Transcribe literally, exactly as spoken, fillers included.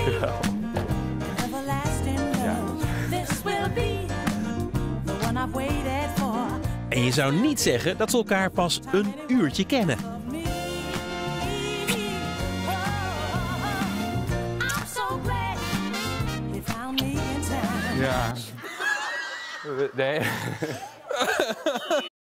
Jawel. Ja. En je zou niet zeggen dat ze elkaar pas een uurtje kennen. Ja. Nee.